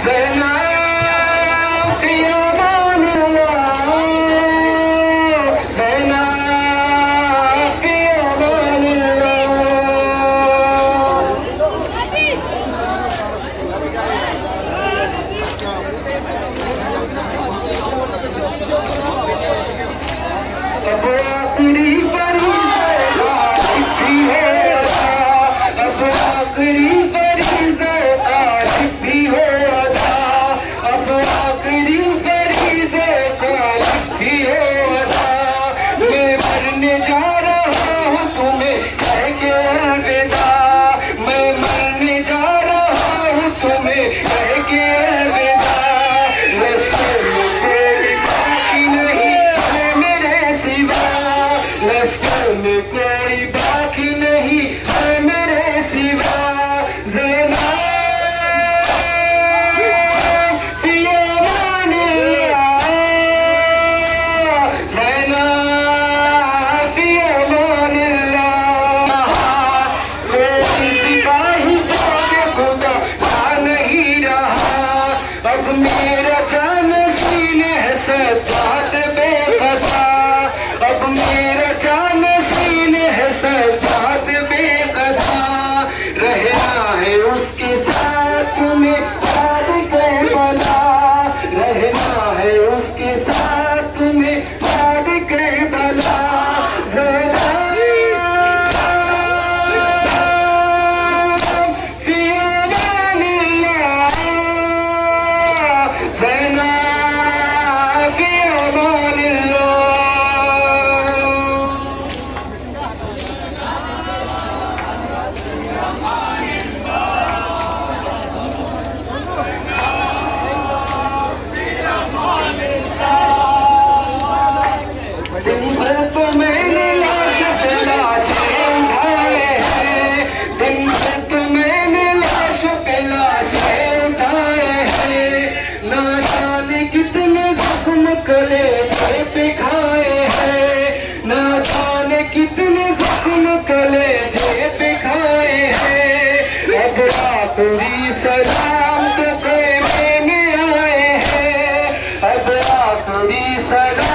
कोई बाकी नहीं है मेरे सिवा। ज़ैना फिया मानिल्ला, ज़ैना फिया मानिल्ला। कोई सिपाही फौज खुदा ना नहीं रहा, अब मेरा जानशीन है सज्जाद बेखता, अब मेरा जानशीन है सज्जाद बेखता। रहना है उसके साथ तुम्हें याद करबला, रहना है उसके साथ तुम्हें याद करबला। ज़ैना फिया मानिल्ला, ज़ैना फिया मानिल्ला। दिन भर तो मैंने लाश पे लाशें उठाए हैं, दिन भर तो मैंने लाश पे लाशें उठाए हैं। ना जाने कितने जख्म कलेजे पे खाए हैं, ना जाने कितने जख्म कलेजे पे खाए हैं। अब आखिरी सलाम तो ख़ैमे में आए हैं, अब आखिरी सलाम